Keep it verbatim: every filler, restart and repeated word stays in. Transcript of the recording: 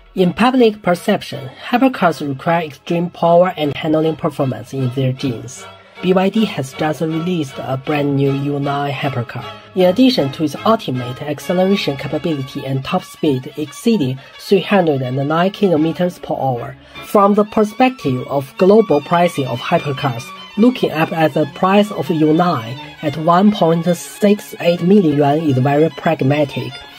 In public perception, hypercars require extreme power and handling performance in their genes. B Y D has just released a brand new U nine hypercar. In addition to its ultimate acceleration capability and top speed exceeding three hundred nine kilometers per hour. From the perspective of global pricing of hypercars, looking up at the price of U nine at one point six eight million yuan is very pragmatic.